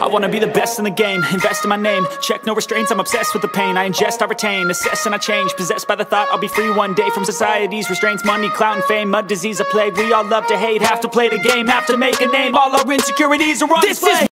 wanna be the best in the game, invest in my name, check no restraints, I'm obsessed with the pain. I ingest, I retain, assess and I change, possessed by the thought I'll be free one day from society's restraints. Money, clout and fame, mud, disease, a plague. We all love to hate, have to play the game, have to make a name. All our insecurities are on display.